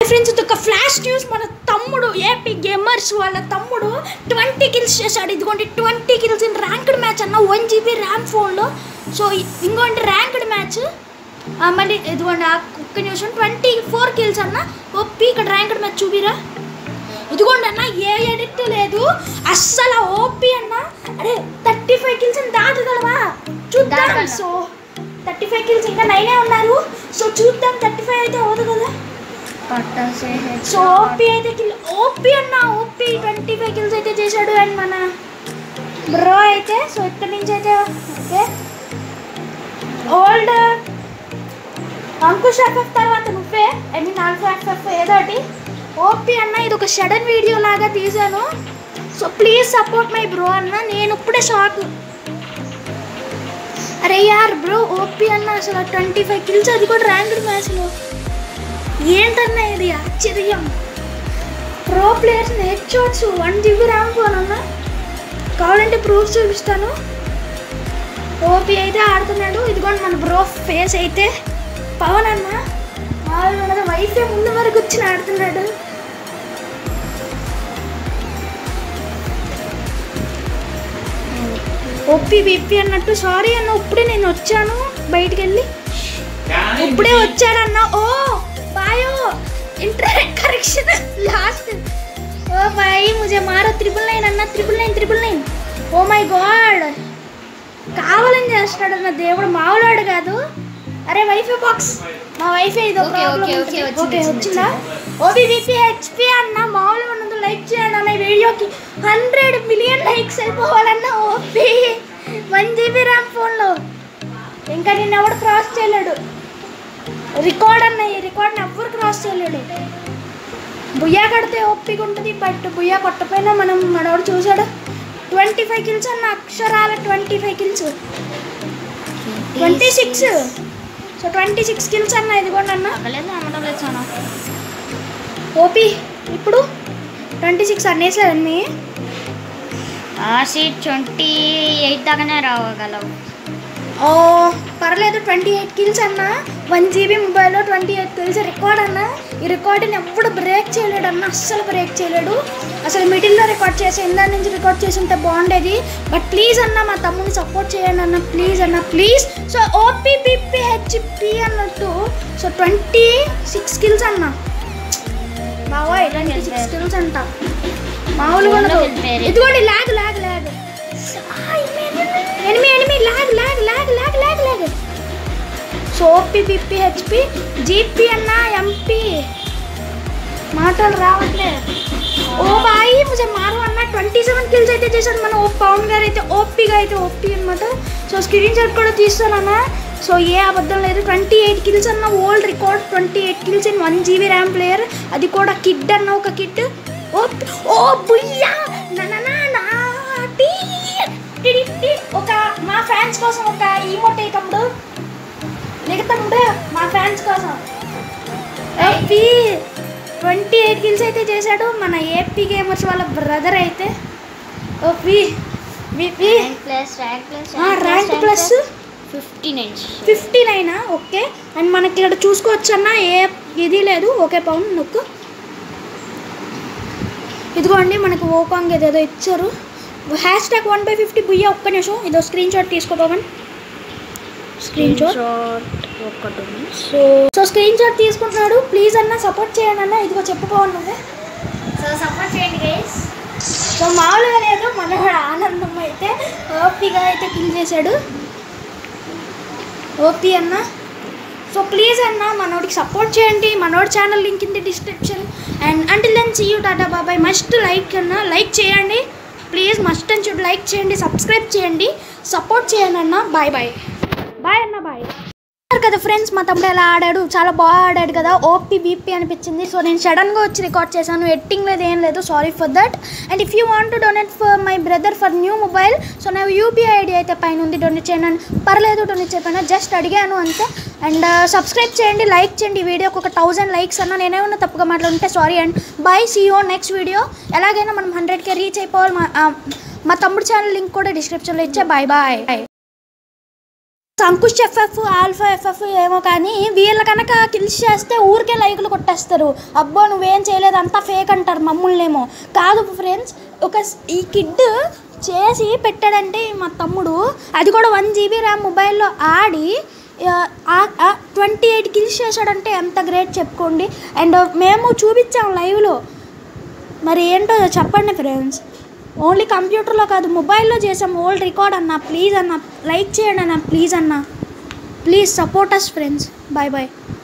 Friends ఇది ఒక flash news. మన తమ్ముడు ఏపీ గేమర్స్ వాళ్ళ తమ్ముడు 20 కిల్స్ చేశాడు. ఇదిగోండి 20 కిల్స్ ఇన్ ర్యాంక్డ్ మ్యాచ్ అన్న 1 GB ర్యామ్ ఫోన్లో. సో ఇంకోటి ర్యాంక్డ్ మ్యాచ్ మళ్ళీ ఇదిగోండి ఒక్క నిమిషం 24 కిల్స్ అన్న ఓపీ. ఇక్కడ ర్యాంక్డ్ మ్యాచ్ చూపిరా. ఇదిగోండి అన్న ఏ ఎడిట్ లేదు అస్సలు ఓపీ అన్న. అరే 35 కిల్స్ అని దాటగలవా చూద్దాం. సో 35 కిల్స్ ఇంకా 9 ఉన్నారు. సో చూద్దాం 35 అయితే అవ్వదు కదా. సో ఓపీ అయితే ఓపీ అన్న ఓపీ 25 కిల్స్ అయితే చేశాడు. అండ్ మన బ్రో అయితే సో ఇక్కడి నుంచి అయితే ఓకే ఓల్డ్ అంకుష్ ఎఫ్ఎఫ్ తర్వాత నువ్వే ఐ మీన్ ఆల్ఫా ఎఫ్ఎఫ్ ఏదోటి ఓపీ అన్న. ఇది ఒక సడన్ వీడియో లాగా తీసాను. So please support my bro అన్న. నేను ఇప్పుడే షాక్. అరే యార్ బ్రో ఓపీ అన్న అసలు 25 కిల్స్ అది కూడా ర్యాంక్డ్ మ్యాచ్లో. ఏంటన్నా ఇది ఆశ్చర్యం. Pro players head shots 1 GB RAM phone అన్న. కావాలంటే ప్రూఫ్ చూపిస్తాను. ఓపీ అయితే ఆడుతున్నాడు. ఇదిగోండి మన బ్రో ఫేస్ అయితే పవన్ అన్న మన వైఫే ముందు వరకు వచ్చి ఆడుతున్నాడు. ఓపీ విప్పి అన్నట్టు. సారీ అన్న ఇప్పుడే నేను వచ్చాను బయటికి వెళ్ళి ఇప్పుడే వచ్చాడన్న. ఓ बायो इंटरनेट करेक्शन लास्ट. ओ भाई मुझे मारो 999 అన్న 999. ఓ మై గాడ్ కావాలని చేస్తాడన్న దేవుడు మావులాడు కాదు. అరే వైఫై బాక్స్ మా వైఫై ఇదో ప్రాబ్లం. ఓకే వచ్చిందా. ఓబీవీపీ హెచ్పీ అన్న మామూలుగా ఉన్నది. లైక్ చేయండి అన్న. ఈ వీడియోకి 100 మిలియన్ లైక్స్ అయిపోవాలన్న. ఓపీ 1 GB ర్యామ్ ఫోన్లో ఇంకా నేను ఎవడు క్రాస్ చేయలేడు. రికార్డ్ అన్న ఈ రికార్డ్ని ఎవ్వరు క్రాస్ చేయలేడు. బుయ్యా కడితే ఓపిక ఉంటుంది. బట్ బుయ్యా కొట్టపోయినా మనవాడు చూసాడు 25 కిల్స్ అన్న. అక్షరాల 25 కిల్స్ 26. సో 26 కిల్స్ అన్న. ఇదిగోండి అన్న ఓపీ ఇప్పుడు 26 అనేసారన్ని. 28 దాకానే రావగలవు. ఓ పర్లేదు 28 కిల్స్ అన్న. 1 GB మొబైల్లో 28 కిల్స్ రికార్డ్ అన్న. ఈ రికార్డుని ఎప్పుడు బ్రేక్ చేయలేడు అన్న. అస్సలు బ్రేక్ చేయలేడు. అసలు మిడిల్లో రికార్డ్ చేసి ఇందా నుంచి రికార్డ్ చేసి ఉంటే బాగుండేది. బట్ ప్లీజ్ అన్న మా తమ్ముని సపోర్ట్ చేయండి అన్న ప్లీజ్ అన్న ప్లీజ్. సో ఓపీపీపీ హెచ్పి అన్నట్టు. సో 26 కిల్స్ అన్న. బావా 26 కిల్స్ అంట మామూలుగా. ఇదిగోండి lag lag lag enemy lag lag lag lag lag lag. So ఓపీపీపీ హెచ్పి జీపీ అన్న ఎంపీ మాటలు రావట్లే. ఓ బాయి ముझे మారు అన్న 27 కిల్స్ అయితే చేశాడు మన పవన్ గారు అయితే. ఓపీగా అయితే ఓపీ అనమాట. సో స్క్రీన్ షాట్ కూడా తీస్తానన్న. సో ఏ అబద్ధం లేదు 28 కిల్స్ అన్న. Old record 28 kills in 1 GB RAM player. అది కూడా కిడ్ అన్న ఒక కిడ్. ఓ బుయ్యా ఒక మా ఫ్యాన్స్ కోసం ఒక ఈమోట్ తమ్ముడు తమ్ముడు మా ఫ్యాన్స్ కోసం 28 కిల్స్ అయితే చేశాడు మన ఏపీ గేమర్స్ వాళ్ళ బ్రదర్ అయితే. Rank plus 59 okay. అండ్ మనకి ఇక్కడ చూసుకోవచ్చు అన్న ఏ ఇది లేదు. ఓకే పవన్ నొక్కు. ఇదిగోండి మనకు ఓకాంగ్ ఏదేదో ఇచ్చారు. Hashtag 1/50 booyah. ఒక్క నిమిషం ఇదో స్క్రీన్ షాట్ తీసుకోపోవన్. Screen shot so screen shot తీసుకుంటున్నాడు. ప్లీజ్ అన్న సపోర్ట్ చేయండి అన్న. ఇదిగో చెప్పుకోవాలి నువ్వే. సో సపోర్ట్ చేయండి గైస్. సో మామూలుగా లేదు మన ఆనందం అయితే ఓపీగా అయితే కిల్ చేశాడు ఓపీ అన్న. సో ప్లీజ్ అన్న మనోడికి సపోర్ట్ చేయండి. మనోడి channel link in the description. And until then see you tata బాబాయ్. మస్ట్ లైక్ అన్న లైక్ చేయండి please. Must and should like చేయండి సబ్స్క్రైబ్ చేయండి సపోర్ట్ చేయండి అన్న. బాయ్ బాయ్ బాయ్ అన్న బాయ్. కదా ఫ్రెండ్స్ మా తమ్ముడు ఎలా ఆడాడు చాలా బాగా ఆడాడు కదా. ఓపీ బీపీ అనిపించింది. సో నేను సడన్గా వచ్చి రికార్డ్ చేశాను. ఎడిటింగ్ లేదు ఏం లేదు. Sorry for that. And if you want to donate for my brother for new mobile so నా యూపీఐ ఐడి అయితే పైన ఉంది. డొనేట్ చేయండి. పర్లేదు డొనేట్ చేయకపోయినా జస్ట్ అడిగాను అంతే. అండ్ సబ్స్క్రైబ్ చేయండి లైక్ చేయండి. ఈ వీడియోకి ఒక 1000 లైక్స్ అన్న. నేనేమన్నా తప్పుగా మాట్లాడుంటే sorry. And bye see you next video. ఎలాగైనా మనం 100K రీచ్ అయిపోవాలి. మా తమ్ముడు ఛానల్ లింక్ కూడా డిస్క్రిప్షన్లో ఇచ్చే. Bye bye. Ankush FF alpha FF ఏమో కానీ వీళ్ళ కనుక కిల్స్ చేస్తే ఊరికే లైకులు కొట్టేస్తారు. అబ్బో నువ్వేం చేయలేదు అంతా ఫేక్ అంటారు మమ్మల్నేమో. కాదు ఫ్రెండ్స్, ఈ కిడ్ చేసి పెట్టాడంటే మా తమ్ముడు, అది కూడా 1 GB ర్యామ్ మొబైల్లో ఆడి 28 కిల్స్ చేశాడంటే ఎంత గ్రేట్ చెప్పుకోండి. అండ్ మేము చూపించాం లైవ్లో. మరి ఏంటో చెప్పండి ఫ్రెండ్స్. ఓన్లీ కంప్యూటర్లో కాదు మొబైల్లో చేసాం. ఓల్డ్ రికార్డ్ అన్న, ప్లీజ్ అన్న లైక్ చేయండి అన్న, ప్లీజ్ అన్న, please support us friends. Bye bye.